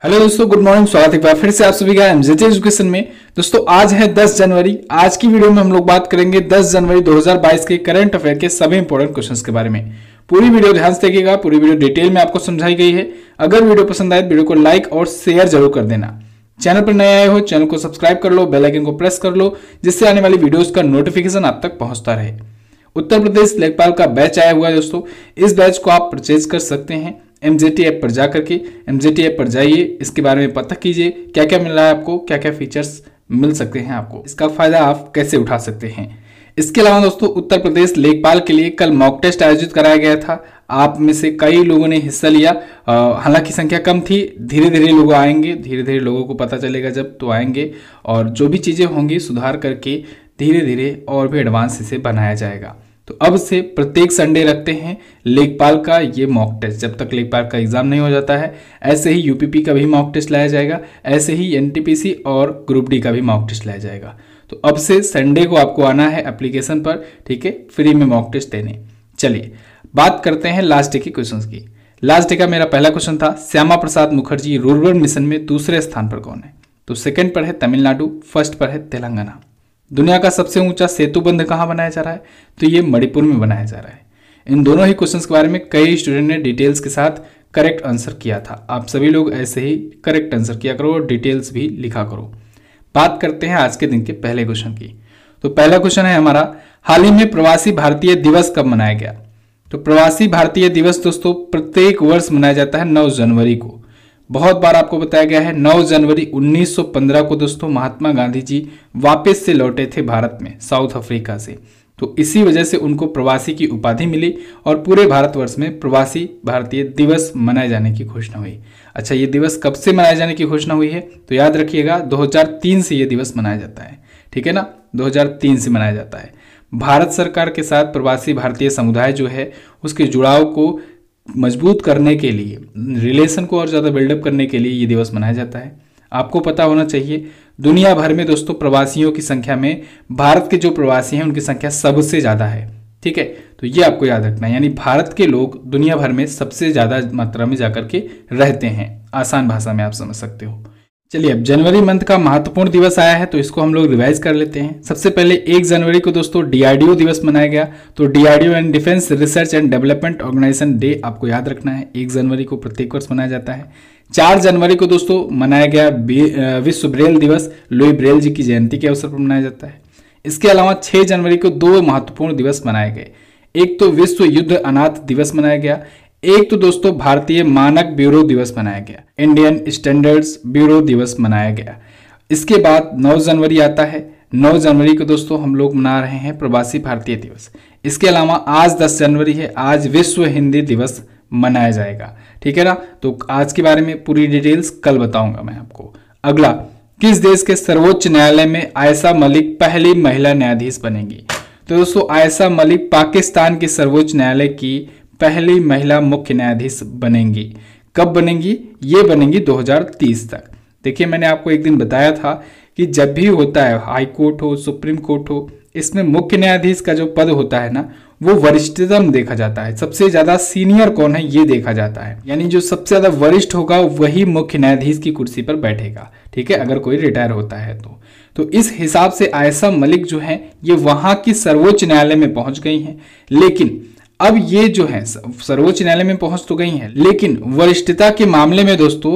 Hello दोस्तों, good morning. स्वागत है एक बार फिर से आप सभी का एमजेटी एजुकेशन में। दोस्तों आज है 10 जनवरी। आज की वीडियो में हम लोग बात करेंगे 10 जनवरी 2022 के करंट अफेयर के सभी इंपॉर्टेंट क्वेश्चंस के बारे में। पूरी वीडियो ध्यान से देखिएगा, पूरी वीडियो डिटेल में आपको समझाई गई है। अगर वीडियो पसंद आए तो वीडियो को लाइक और शेयर जरूर कर देना। चैनल पर नए आए हो चैनल को सब्सक्राइब कर लो, बेल आइकन को प्रेस कर लो, जिससे आने वाली वीडियोज का नोटिफिकेशन आप तक पहुंचता रहे। उत्तर प्रदेश लेखपाल का बैच आया हुआ है दोस्तों। इस बैच को आप परचेज कर सकते हैं एमजेटी ऐप पर जाकर के। एमजेटी ऐप पर जाइए, इसके बारे में पता कीजिए क्या क्या मिल रहा है आपको, क्या क्या फीचर्स मिल सकते हैं आपको, इसका फायदा आप कैसे उठा सकते हैं। इसके अलावा दोस्तों उत्तर प्रदेश लेखपाल के लिए कल मॉक टेस्ट आयोजित कराया गया था। आप में से कई लोगों ने हिस्सा लिया। हालांकि संख्या कम थी, धीरे धीरे लोग आएंगे, धीरे धीरे लोगों को पता चलेगा जब तो आएंगे, और जो भी चीज़ें होंगी सुधार करके धीरे धीरे और भी एडवांस इसे बनाया जाएगा। तो अब से प्रत्येक संडे रखते हैं लेखपाल का ये मॉक टेस्ट। जब तक लेखपाल का एग्जाम नहीं हो जाता है, ऐसे ही यूपीपी का भी मॉक टेस्ट लाया जाएगा, ऐसे ही एनटीपीसी और ग्रुप डी का भी मॉक टेस्ट लाया जाएगा। तो अब से संडे को आपको आना है एप्लीकेशन पर, ठीक है, फ्री में मॉक टेस्ट देने। चलिए बात करते हैं लास्ट डे के क्वेश्चन की। लास्ट डे का मेरा पहला क्वेश्चन था, श्यामा प्रसाद मुखर्जी रूरल मिशन में दूसरे स्थान पर कौन है? तो सेकंड पर है तमिलनाडु, फर्स्ट पर है तेलंगाना। दुनिया का सबसे ऊंचा सेतु बंध कहाँ बनाया जा रहा है? तो ये मणिपुर में बनाया जा रहा है। इन दोनों ही क्वेश्चंस के बारे में कई स्टूडेंट ने डिटेल्स के साथ करेक्ट आंसर किया था। आप सभी लोग ऐसे ही करेक्ट आंसर किया करो और डिटेल्स भी लिखा करो। बात करते हैं आज के दिन के पहले क्वेश्चन की। तो पहला क्वेश्चन है हमारा, हाल ही में प्रवासी भारतीय दिवस कब मनाया गया? तो प्रवासी भारतीय दिवस दोस्तों प्रत्येक वर्ष मनाया जाता है 9 जनवरी को। बहुत बार आपको बताया गया है 9 जनवरी 1915 को दोस्तों महात्मा गांधी जी वापस से लौटे थे भारत में साउथ अफ्रीका से। तो इसी वजह से उनको प्रवासी की उपाधि मिली और पूरे भारतवर्ष में प्रवासी भारतीय दिवस मनाए जाने की घोषणा हुई। अच्छा, ये दिवस कब से मनाए जाने की घोषणा हुई है? तो याद रखिएगा 2003 से ये दिवस मनाया जाता है, ठीक है ना। 2003 से मनाया जाता है। भारत सरकार के साथ प्रवासी भारतीय समुदाय जो है उसके जुड़ाव को मजबूत करने के लिए, रिलेशन को और ज़्यादा बिल्डअप करने के लिए ये दिवस मनाया जाता है। आपको पता होना चाहिए दुनिया भर में दोस्तों प्रवासियों की संख्या में भारत के जो प्रवासी हैं उनकी संख्या सबसे ज़्यादा है, ठीक है। तो ये आपको याद रखना है, यानी भारत के लोग दुनिया भर में सबसे ज़्यादा मात्रा में जाकर के रहते हैं। आसान भाषा में आप समझ सकते हो। चलिए अब जनवरी मंथ का महत्वपूर्ण दिवस आया है तो इसको हम लोग रिवाइज कर लेते हैं। सबसे पहले 1 जनवरी को दोस्तों डीआरडीओ दिवस मनाया गया। तो DRDO and defence research and development organisation day आपको याद रखना है, 1 जनवरी को प्रत्येक वर्ष मनाया जाता है। 4 जनवरी को दोस्तों मनाया गया विश्व ब्रेल दिवस, लुई ब्रेल जी की जयंती के अवसर पर मनाया जाता है। इसके अलावा 6 जनवरी को 2 महत्वपूर्ण दिवस मनाए गए। एक तो विश्व युद्ध अनाथ दिवस मनाया गया, एक तो दोस्तों भारतीय मानक ब्यूरो दिवस मनाया गया, इंडियन स्टैंडर्ड्स ब्यूरो दिवस मनाया गया। इसके बाद 9 जनवरी आता है। 9 जनवरी को दोस्तों हम लोग मना रहे हैं प्रवासी भारतीय दिवस। इसके अलावा आज 10 जनवरी है, आज विश्व हिंदी दिवस मनाया जाएगा, ठीक है ना। तो आज के बारे में पूरी डिटेल्स कल बताऊंगा मैं आपको। अगला, किस देश के सर्वोच्च न्यायालय में आयशा मलिक पहली महिला न्यायाधीश बनेंगी? तो दोस्तों आयशा मलिक पाकिस्तान के सर्वोच्च न्यायालय की पहली महिला मुख्य न्यायाधीश बनेंगी। कब बनेंगी? ये बनेंगी 2030 तक। देखिए मैंने आपको एक दिन बताया था कि जब भी होता है हाई कोर्ट हो, सुप्रीम कोर्ट हो, इसमें मुख्य न्यायाधीश का जो पद होता है ना वो वरिष्ठतम देखा जाता है। सबसे ज्यादा सीनियर कौन है ये देखा जाता है, यानी जो सबसे ज्यादा वरिष्ठ होगा वही मुख्य न्यायाधीश की कुर्सी पर बैठेगा, ठीक है, अगर कोई रिटायर होता है तो इस हिसाब से आयशा मलिक जो है ये वहां की सर्वोच्च न्यायालय में पहुंच गई हैं। लेकिन अब ये जो है सर्वोच्च न्यायालय में पहुंच तो गई हैं, लेकिन वरिष्ठता के मामले में दोस्तों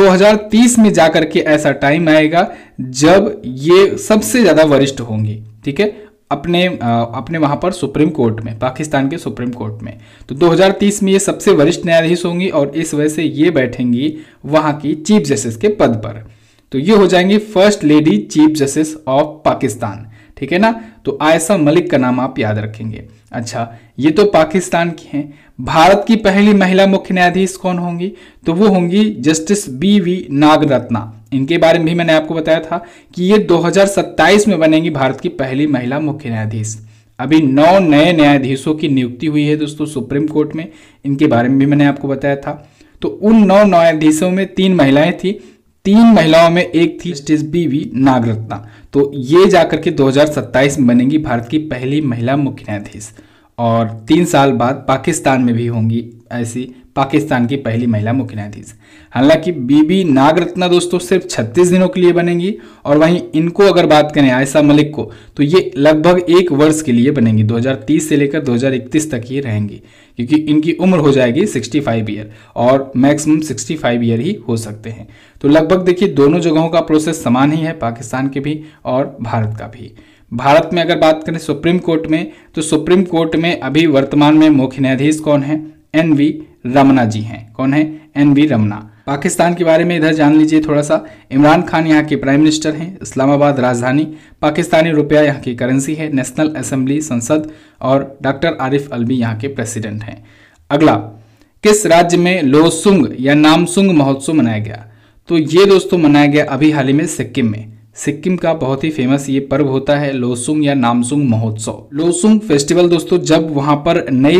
2030 में जाकर के ऐसा टाइम आएगा जब ये सबसे ज्यादा वरिष्ठ होंगी, ठीक है, अपने वहां पर सुप्रीम कोर्ट में, पाकिस्तान के सुप्रीम कोर्ट में। तो 2030 में ये सबसे वरिष्ठ न्यायाधीश होंगी और इस वजह से ये बैठेंगी वहां की चीफ जस्टिस के पद पर। तो ये हो जाएंगी first lady chief justice of Pakistan, ठीक है ना। तो आयशा मलिक का नाम आप याद रखेंगे। अच्छा, ये तो पाकिस्तान की हैं। भारत की पहली महिला मुख्य न्यायाधीश कौन होंगी? तो वो होंगी जस्टिस BV नागरत्ना। इनके बारे में भी मैंने आपको बताया था कि ये 2027 में बनेंगी भारत की पहली महिला मुख्य न्यायाधीश। अभी 9 नए न्यायाधीशों की नियुक्ति हुई है दोस्तों सुप्रीम कोर्ट में, इनके बारे में भी मैंने आपको बताया था। तो उन 9 न्यायाधीशों में 3 महिलाएं थी, 3 महिलाओं में एक थी जस्टिस BV नागरत्ना। तो ये जाकर के 2027 में बनेंगी भारत की पहली महिला मुख्य न्यायाधीश। और 3 साल बाद पाकिस्तान में भी होंगी ऐसी पाकिस्तान की पहली महिला मुख्य न्यायाधीश। हालांकि बीबी नागरत्ना दोस्तों सिर्फ 36 दिनों के लिए बनेंगी, और वहीं इनको अगर बात करें आयशा मलिक को, तो ये लगभग 1 वर्ष के लिए बनेंगी। 2030 से लेकर 2031 तक ये रहेंगी, क्योंकि इनकी उम्र हो जाएगी 65 ईयर, और मैक्सिमम 65 ईयर ही हो सकते हैं। तो लगभग देखिए दोनों जगहों का प्रोसेस समान ही है, पाकिस्तान के भी और भारत का भी। भारत में अगर बात करें सुप्रीम कोर्ट में, तो सुप्रीम कोर्ट में अभी वर्तमान में मुख्य न्यायाधीश कौन है? NV रमना जी हैं। कौन है? NV रमना। पाकिस्तान के बारे में इधर जान लीजिए थोड़ा सा। इमरान खान यहाँ के प्राइम मिनिस्टर हैं, इस्लामाबाद राजधानी, पाकिस्तानी रुपया यहाँ की करेंसी है, नेशनल असेंबली संसद, और डॉक्टर आरिफ अलवी यहाँ के प्रेसिडेंट हैं। अगला, किस राज्य में लोसुंग या नामसुंग महोत्सव मनाया गया? तो ये दोस्तों मनाया गया अभी हाल ही में सिक्किम में। सिक्किम का बहुत ही फेमस ये पर्व होता है लोसुंग या नामसुंग महोत्सव। लोसुंग फेस्टिवल दोस्तों जब वहां पर नई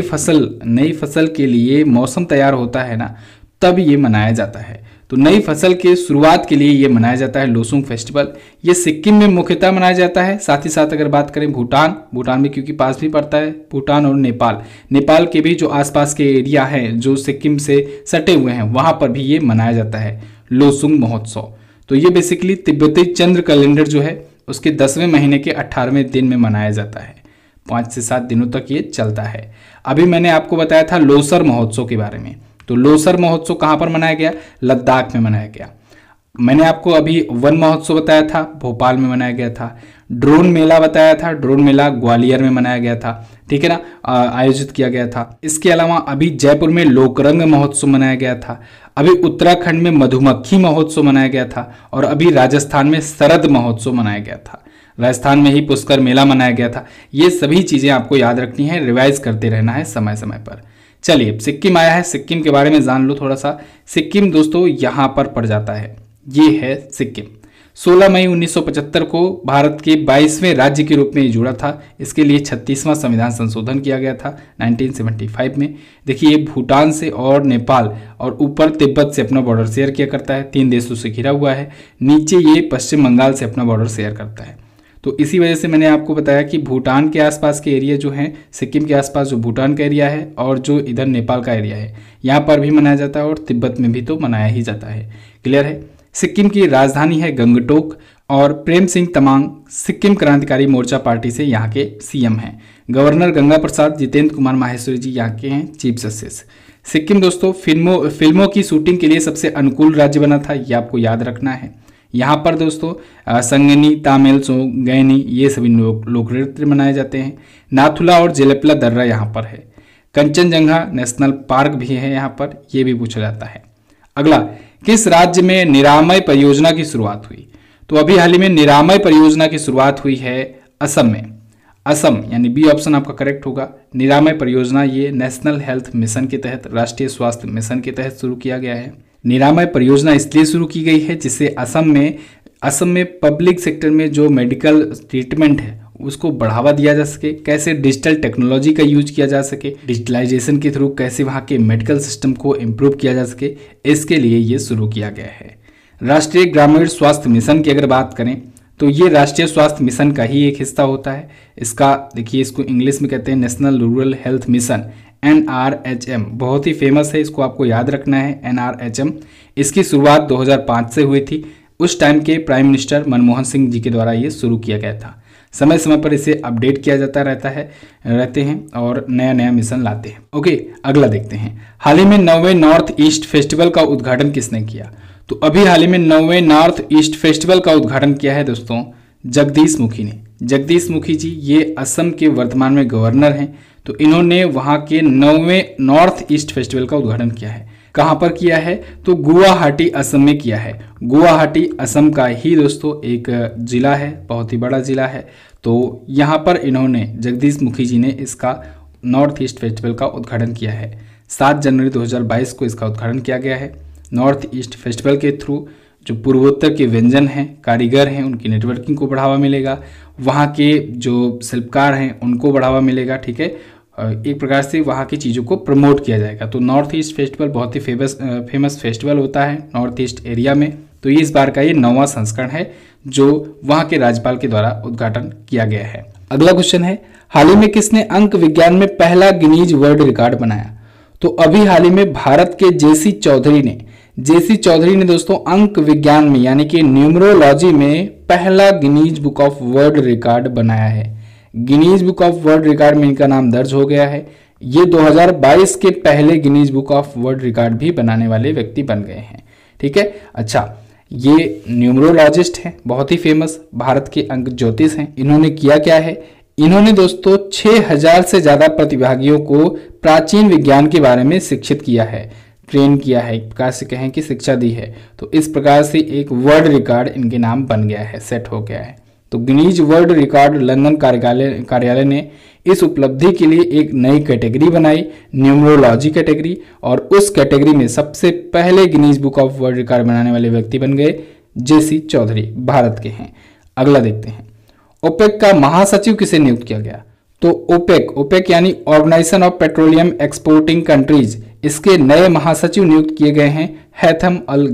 फसल के लिए मौसम तैयार होता है ना, तब ये मनाया जाता है। तो नई फसल के शुरुआत के लिए ये मनाया जाता है लोसुंग फेस्टिवल। ये सिक्किम में मुख्यतः मनाया जाता है। साथ ही साथ अगर बात करें भूटान में, क्योंकि पास भी पड़ता है भूटान, और नेपाल के भी जो आसपास के एरिया हैं जो सिक्किम से सटे हुए हैं, वहां पर भी ये मनाया जाता है लोसुंग महोत्सव। तो ये बेसिकली तिब्बती चंद्र कैलेंडर जो है उसके 10वें महीने के 18वें दिन में मनाया जाता है। 5 से 7 दिनों तक ये चलता है। अभी मैंने आपको बताया था लोसर महोत्सव के बारे में। तो लोसर महोत्सव कहाँ पर मनाया गया? लद्दाख में मनाया गया। मैंने आपको अभी वन महोत्सव बताया था, भोपाल में मनाया गया था। ड्रोन मेला बताया था, ड्रोन मेला ग्वालियर में मनाया गया था, ठीक है ना, आयोजित किया गया था। इसके अलावा अभी जयपुर में लोकरंग महोत्सव मनाया गया था। अभी उत्तराखंड में मधुमक्खी महोत्सव मनाया गया था, और अभी राजस्थान में शरद महोत्सव मनाया गया था। राजस्थान में ही पुष्कर मेला मनाया गया था। ये सभी चीजें आपको याद रखनी है, रिवाइज करते रहना है समय समय पर। चलिए, सिक्किम आया है, सिक्किम के बारे में जान लो थोड़ा सा। सिक्किम दोस्तों यहाँ पर पड़ जाता है, ये है सिक्किम। 16 मई 1975 को भारत के 22वें राज्य के रूप में ये जुड़ा था। इसके लिए 36वां संविधान संशोधन किया गया था 1975 में। देखिए ये भूटान से और नेपाल और ऊपर तिब्बत से अपना बॉर्डर शेयर किया करता है, 3 देशों से घिरा हुआ है। नीचे ये पश्चिम बंगाल से अपना बॉर्डर शेयर करता है। तो इसी वजह से मैंने आपको बताया कि भूटान के आसपास के एरिया जो हैं, सिक्किम के आसपास जो भूटान का एरिया है और जो इधर नेपाल का एरिया है, यहाँ पर भी मनाया जाता है, और तिब्बत में भी तो मनाया ही जाता है। क्लियर है। सिक्किम की राजधानी है गंगटोक, और प्रेम सिंह तमांग सिक्किम क्रांतिकारी मोर्चा पार्टी से यहाँ के CM हैं। गवर्नर गंगा प्रसाद जितेंद्र कुमार माहेश्वरी जी यहाँ के हैं चीफ जस्टिस। सिक्किम दोस्तों फिल्मों की शूटिंग के लिए सबसे अनुकूल राज्य बना था, ये आपको याद रखना है। यहाँ पर दोस्तों संगनी, तामिल सो, गैनी, ये सभी लोक नृत्य मनाए जाते हैं। नाथुला और जेलेपला दर्रा यहाँ पर है। कंचनजंगा नेशनल पार्क भी है यहाँ पर, ये भी पूछा जाता है। अगला, किस राज्य में निरामय परियोजना की शुरुआत हुई? तो अभी हाल ही में निरामय परियोजना की शुरुआत हुई है असम में। असम यानी बी ऑप्शन आपका करेक्ट होगा। निरामय परियोजना ये नेशनल हेल्थ मिशन के तहत, राष्ट्रीय स्वास्थ्य मिशन के तहत शुरू किया गया है। निरामय परियोजना इसलिए शुरू की गई है जिससे असम में पब्लिक सेक्टर में जो मेडिकल ट्रीटमेंट है उसको बढ़ावा दिया जा सके। कैसे डिजिटल टेक्नोलॉजी का यूज किया जा सके, डिजिटलाइजेशन के थ्रू कैसे वहाँ के मेडिकल सिस्टम को इम्प्रूव किया जा सके, इसके लिए ये शुरू किया गया है। राष्ट्रीय ग्रामीण स्वास्थ्य मिशन की अगर बात करें तो ये राष्ट्रीय स्वास्थ्य मिशन का ही एक हिस्सा होता है। इसका देखिए, इसको इंग्लिश में कहते हैं national rural health mission, NRHM। बहुत ही फेमस है, इसको आपको याद रखना है, NRHM। इसकी शुरुआत 2005 से हुई थी। उस टाइम के प्राइम मिनिस्टर मनमोहन सिंह जी के द्वारा ये शुरू किया गया था। समय समय पर इसे अपडेट किया जाता रहते हैं और नया नया मिशन लाते हैं। ओके, अगला देखते हैं। हाल ही में 9वें नॉर्थ ईस्ट फेस्टिवल का उद्घाटन किसने किया? तो अभी हाल ही में 9वें नॉर्थ ईस्ट फेस्टिवल का उद्घाटन किया है दोस्तों जगदीश मुखी ने। जगदीश मुखी जी ये असम के वर्तमान में गवर्नर हैं। तो इन्होंने वहाँ के 9वें नॉर्थ ईस्ट फेस्टिवल का उद्घाटन किया है। कहाँ पर किया है? तो गुवाहाटी असम में किया है। गुवाहाटी असम का ही दोस्तों एक जिला है, बहुत ही बड़ा जिला है। तो यहाँ पर इन्होंने, जगदीश मुखी जी ने इसका नॉर्थ ईस्ट फेस्टिवल का उद्घाटन किया है। 7 जनवरी 2022 को इसका उद्घाटन किया गया है। नॉर्थ ईस्ट फेस्टिवल के थ्रू जो पूर्वोत्तर के व्यंजन हैं, कारीगर हैं, उनकी नेटवर्किंग को बढ़ावा मिलेगा। वहाँ के जो शिल्पकार हैं उनको बढ़ावा मिलेगा। ठीक है, एक प्रकार से वहाँ की चीज़ों को प्रमोट किया जाएगा। तो नॉर्थ ईस्ट फेस्टिवल बहुत ही फेमस फेस्टिवल होता है नॉर्थ ईस्ट एरिया में। तो ये इस बार का ये 9वां संस्करण है जो वहाँ के राज्यपाल के द्वारा उद्घाटन किया गया है। अगला क्वेश्चन है, हाल ही में किसने अंक विज्ञान में पहला गिनीज वर्ल्ड रिकॉर्ड बनाया? तो अभी हाल ही में भारत के जेसी चौधरी ने दोस्तों अंक विज्ञान में यानी कि न्यूमरोलॉजी में पहला Guinness book of world record बनाया है। Guinness book of world record में इनका नाम दर्ज हो गया है। ये 2022 के पहले Guinness book of world record भी बनाने वाले व्यक्ति बन गए हैं। ठीक है, अच्छा, ये न्यूमरोलॉजिस्ट हैं, बहुत ही फेमस, भारत के अंक ज्योतिष हैं। इन्होंने किया क्या है, इन्होंने दोस्तों 6000 से ज्यादा प्रतिभागियों को प्राचीन विज्ञान के बारे में शिक्षित किया है, ट्रेन किया है, एक प्रकार से कहें कि शिक्षा दी है। तो इस प्रकार से एक वर्ल्ड रिकॉर्ड इनके नाम बन गया है, सेट हो गया है। तो गिनीज वर्ल्ड रिकॉर्ड लंदन कार्यालय ने इस उपलब्धि के लिए एक नई कैटेगरी बनाई, न्यूमरोलॉजी कैटेगरी, और उस कैटेगरी में सबसे पहले Guinness book of world record बनाने वाले व्यक्ति बन गए जेसी चौधरी, भारत के हैं। अगला देखते हैं, ओपेक का महासचिव किसे नियुक्त किया गया। तो ओपेक यानी organisation of petroleum exporting countries, इसके नए महासचिव नियुक्त किए गए हैं हैथम अल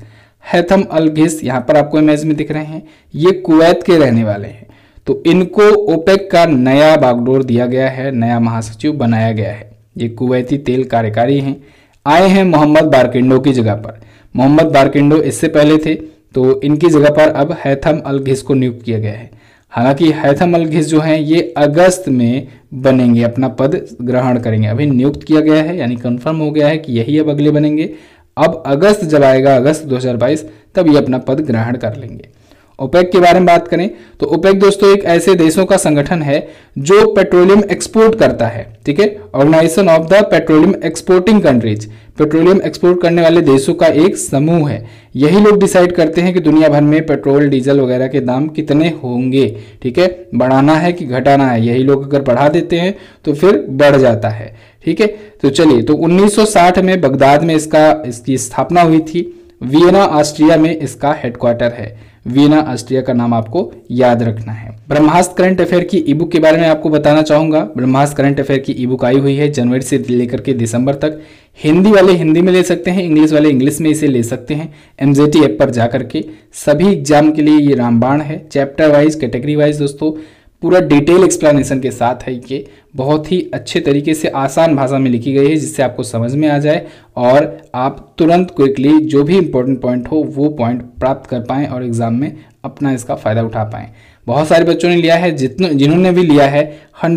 घिस। यहाँ पर आपको इमेज में दिख रहे हैं, ये कुवैत के रहने वाले हैं। तो इनको ओपेक का नया बागडोर दिया गया है, नया महासचिव बनाया गया है। ये कुवैती तेल कार्यकारी हैं, आए हैं मोहम्मद बारकिंडो की जगह पर। मोहम्मद बारकिंडो इससे पहले थे, तो इनकी जगह पर अब हैथम अल घिस को नियुक्त किया गया है। हालांकि हैथम अल घिस जो हैं ये अगस्त में बनेंगे, अपना पद ग्रहण करेंगे। अभी नियुक्त किया गया है यानी कंफर्म हो गया है कि यही अब अगले बनेंगे। अब अगस्त जब आएगा, अगस्त 2022, तब ये अपना पद ग्रहण कर लेंगे। ओपेक के बारे में बात करें तो ओपेक दोस्तों एक ऐसे देशों का संगठन है जो पेट्रोलियम एक्सपोर्ट करता है। ठीक है, organisation of the petroleum exporting countries, petroleum export करने वाले देशों का एक समूह है। यही लोग डिसाइड करते हैं कि दुनिया भर में पेट्रोल डीजल वगैरह के दाम कितने होंगे। ठीक है, बढ़ाना है कि घटाना है, यही लोग अगर बढ़ा देते हैं तो फिर बढ़ जाता है। ठीक है, तो चलिए, तो 1960 में बगदाद में इसकी स्थापना हुई थी। वियना ऑस्ट्रिया में इसका हेडक्वार्टर है। वियना ऑस्ट्रिया का नाम आपको याद रखना है। ब्रह्मास्त्र करंट अफेयर की ई बुक के बारे में आपको बताना चाहूंगा। ब्रह्मास्त्र करंट अफेयर की ई बुक आई हुई है जनवरी से लेकर के दिसंबर तक। हिंदी वाले हिंदी में ले सकते हैं, इंग्लिश वाले इंग्लिश में इसे ले सकते हैं। एमजेटी ऐप पर जा करके सभी एग्जाम के लिए ये रामबाण है, चैप्टर वाइज, कैटेगरी वाइज दोस्तों पूरा डिटेल एक्सप्लेनेशन के साथ है। ये बहुत ही अच्छे तरीके से आसान भाषा में लिखी गई है जिससे आपको समझ में आ जाए और आप तुरंत क्विकली जो भी इंपॉर्टेंट पॉइंट हो वो पॉइंट प्राप्त कर पाएं और एग्जाम में अपना इसका फायदा उठा पाएं। बहुत सारे बच्चों ने लिया है, जिन्होंने भी लिया है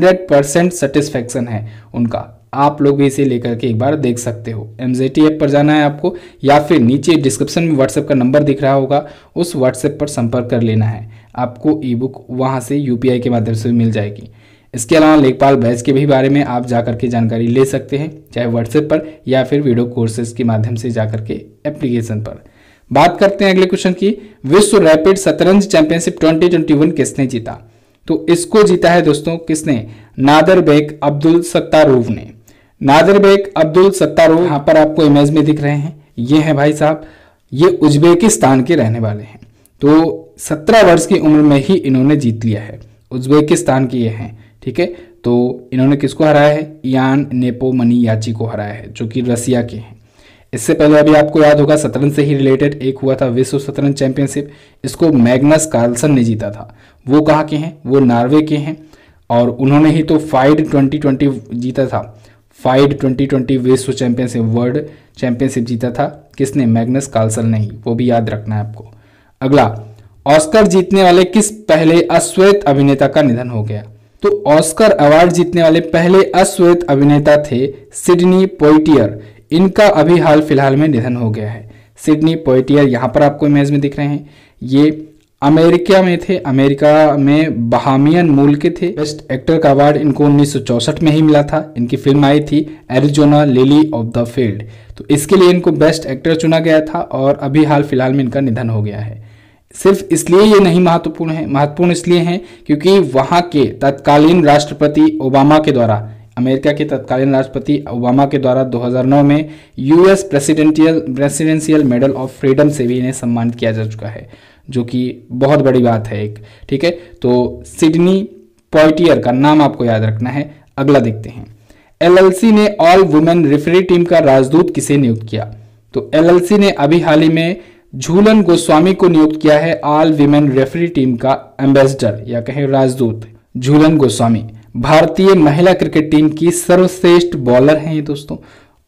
100% सेटिस्फेक्शन है उनका। आप लोग भी इसे लेकर के एक बार देख सकते हो। एमजेटी ऐप पर जाना है आपको, या फिर नीचे डिस्क्रिप्शन में व्हाट्सएप का नंबर दिख रहा होगा, उस व्हाट्सएप पर संपर्क कर लेना है। आपको ई बुक वहाँ से यूपीआई के माध्यम से मिल जाएगी। इसके अलावा लेखपाल बैच के भी बारे में आप जाकर के जानकारी ले सकते हैं, चाहे व्हाट्सएप पर या फिर वीडियो कोर्सेज के माध्यम से जाकर के एप्लीकेशन पर। बात करते हैं अगले क्वेश्चन की। विश्व रैपिड शतरंज चैंपियनशिप 2021 किसने जीता। तो इसको जीता है दोस्तों किसने, नादरबेक अब्दुल सत्तारोव ने। नादरबेक अब्दुल सत्तारोव यहाँ पर आपको इमेज में दिख रहे हैं, ये हैं भाई साहब, ये उज्बेकिस्तान के रहने वाले हैं। तो 17 वर्ष की उम्र में ही इन्होंने जीत लिया है, उज्बेकिस्तान के ये हैं। ठीक है, तो इन्होंने किसको हराया है, यान नेपोमनियाची को हराया है जो कि रसिया के हैं। इससे पहले अभी आपको याद होगा शतरंज से ही रिलेटेड एक हुआ था विश्व शतरंज चैंपियनशिप, इसको मैग्नस कार्लसन ने जीता था। वो कहाँ के हैं, वो नॉर्वे के हैं और उन्होंने ही तो फाइड 2020 जीता था। फाइड 2020 विश्व चैंपियनशिप, वर्ल्ड चैंपियनशिप जीता था किसने, मैग्नस कार्लसन ने ही, वो भी याद रखना है आपको। अगला, ऑस्कर जीतने वाले किस पहले अश्वेत अभिनेता का निधन हो गया। तो ऑस्कर अवार्ड जीतने वाले पहले अश्वेत अभिनेता थे सिडनी पोइटियर। इनका अभी हाल फिलहाल में निधन हो गया है। सिडनी पोइटियर यहाँ पर आपको इमेज में दिख रहे हैं, ये अमेरिका में थे, अमेरिका में बहामियन मूल के थे। बेस्ट एक्टर का अवार्ड इनको 1964 में ही मिला था। इनकी फिल्म आई थी Arizona lily of the field, तो इसके लिए इनको बेस्ट एक्टर चुना गया था और अभी हाल फिलहाल में इनका निधन हो गया है। सिर्फ इसलिए ये नहीं महत्वपूर्ण है, महत्वपूर्ण इसलिए हैं क्योंकि वहाँ के तत्कालीन राष्ट्रपति ओबामा के द्वारा, अमेरिका के तत्कालीन राष्ट्रपति ओबामा के द्वारा 2009 में US presidential medal of freedom से भी इन्हें सम्मानित किया जा चुका है, जो कि बहुत बड़ी बात है एक। ठीक है, तो सिडनी पोइटियर का नाम आपको याद रखना है। अगला देखते हैं, एलएलसी ने ऑल वुमेन रेफरी टीम का राजदूत किसे नियुक्त किया। तो एलएलसी ने अभी हाल ही में झूलन गोस्वामी को नियुक्त किया है ऑल विमेन रेफरी टीम का एम्बेसडर या कहें राजदूत। झूलन गोस्वामी भारतीय महिला क्रिकेट टीम की सर्वश्रेष्ठ बॉलर हैं ये दोस्तों,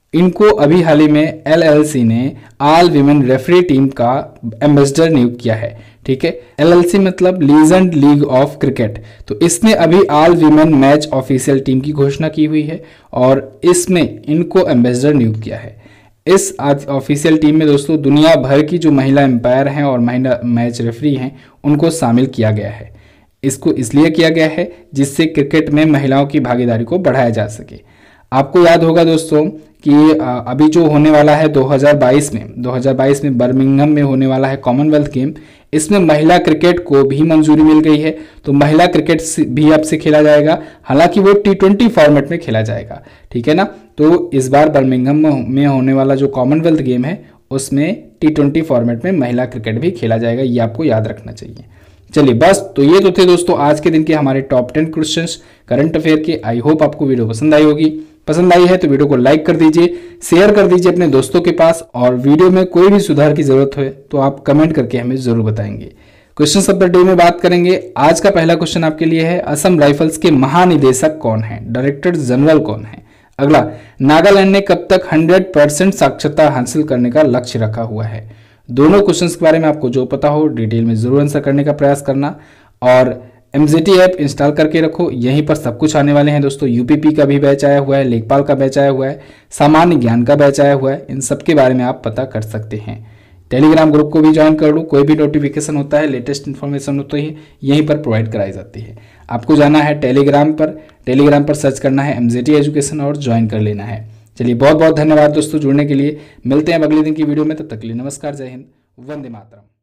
इनको अभी हाल ही में LLC ने ऑल वीमेन रेफरी टीम का एम्बेसडर नियुक्त किया है। ठीक है, LLC मतलब लीजेंड लीग ऑफ क्रिकेट। तो इसने अभी all women match official team की घोषणा की हुई है और इसमें इनको एम्बेसडर नियुक्त किया है। इस ऑफिशियल टीम में दोस्तों दुनिया भर की जो महिला एम्पायर हैं और महिला मैच रेफरी हैं उनको शामिल किया गया है। इसको इसलिए किया गया है जिससे क्रिकेट में महिलाओं की भागीदारी को बढ़ाया जा सके। आपको याद होगा दोस्तों कि अभी जो होने वाला है 2022 में बर्मिंघम में होने वाला है कॉमनवेल्थ गेम, इसमें महिला क्रिकेट को भी मंजूरी मिल गई है। तो महिला क्रिकेट भी अब से खेला जाएगा, हालांकि वो T20 फॉर्मेट में खेला जाएगा। ठीक है ना, तो इस बार बर्मिंघम में होने वाला जो कॉमनवेल्थ गेम है उसमें T20 फॉर्मेट में महिला क्रिकेट भी खेला जाएगा, ये आपको याद रखना चाहिए। चलिए बस, तो ये तो थे दोस्तों आज के दिन के हमारे टॉप 10 क्वेश्चंस करंट अफेयर के। आई होप आपको वीडियो पसंद आई होगी। पसंद आई है तो वीडियो को लाइक कर दीजिए, शेयर कर दीजिए अपने दोस्तों के पास, और वीडियो में कोई भी सुधार की जरूरत हो तो आप कमेंट करके हमें जरूर बताएंगे। क्वेश्चन ऑफ द डे में बात करेंगे। आज का पहला क्वेश्चन आपके लिए है, असम राइफल्स के महानिदेशक कौन है, डायरेक्टर जनरल कौन है। अगला, नागालैंड ने कब तक 100% साक्षरता हासिल करने का लक्ष्य रखा हुआ है। दोनों क्वेश्चंस के बारे में आपको जो पता हो डिटेल में जरूर आंसर करने का प्रयास करना, और MZT ऐप इंस्टॉल करके रखो, यहीं पर सब कुछ आने वाले हैं दोस्तों। UPP का भी बैच आया हुआ है, लेखपाल का बैच आया हुआ है, सामान्य ज्ञान का बैच आया हुआ है, इन सब के बारे में आप पता कर सकते हैं। टेलीग्राम ग्रुप को भी ज्वाइन कर लो, कोई भी नोटिफिकेशन होता है, लेटेस्ट इन्फॉर्मेशन होती है, यहीं पर प्रोवाइड कराई जाती है। आपको जाना है टेलीग्राम पर सर्च करना है MZT एजुकेशन और ज्वाइन कर लेना है। चलिए बहुत बहुत धन्यवाद दोस्तों जुड़ने के लिए। मिलते हैं अब अगले दिन की वीडियो में, तब तक के लिए नमस्कार, जय हिंद, वंदे मातरम।